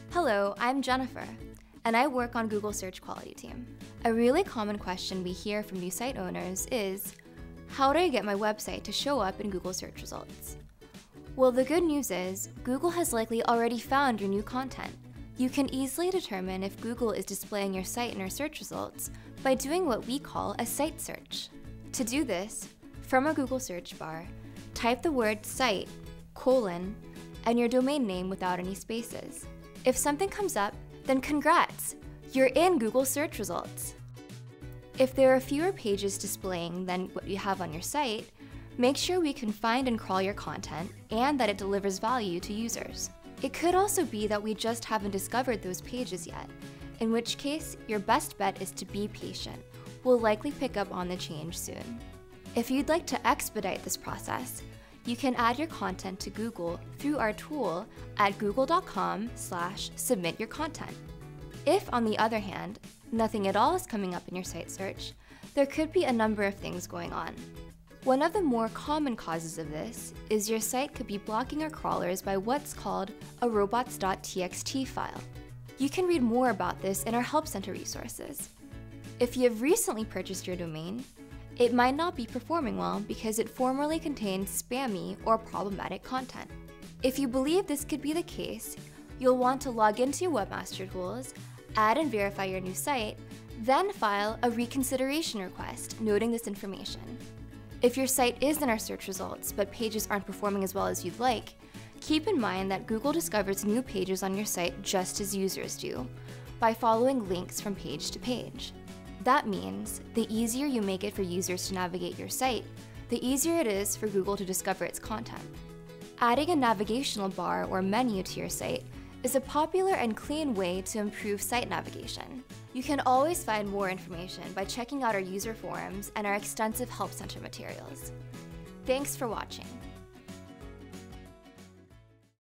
Hello, I'm Jennifer, and I work on Google Search Quality Team. A really common question we hear from new site owners is, how do I get my website to show up in Google search results? Well, the good news is, Google has likely already found your new content. You can easily determine if Google is displaying your site in our search results by doing what we call a site search. To do this, from a Google search bar, type the word site, and your domain name without any spaces. If something comes up, then congrats! You're in Google search results. If there are fewer pages displaying than what you have on your site, make sure we can find and crawl your content and that it delivers value to users. It could also be that we just haven't discovered those pages yet, in which case your best bet is to be patient. We'll likely pick up on the change soon. If you'd like to expedite this process, you can add your content to Google through our tool at google.com/submityourcontent. If, on the other hand, nothing at all is coming up in your site search, there could be a number of things going on. One of the more common causes of this is your site could be blocking our crawlers by what's called a robots.txt file. You can read more about this in our Help Center resources. If you have recently purchased your domain, it might not be performing well because it formerly contained spammy or problematic content. If you believe this could be the case, you'll want to log into your Webmaster Tools, add and verify your new site, then file a reconsideration request noting this information. If your site is in our search results but pages aren't performing as well as you'd like, keep in mind that Google discovers new pages on your site just as users do, by following links from page to page. That means the easier you make it for users to navigate your site, the easier it is for Google to discover its content. Adding a navigational bar or menu to your site is a popular and clean way to improve site navigation. You can always find more information by checking out our user forums and our extensive Help Center materials. Thanks for watching.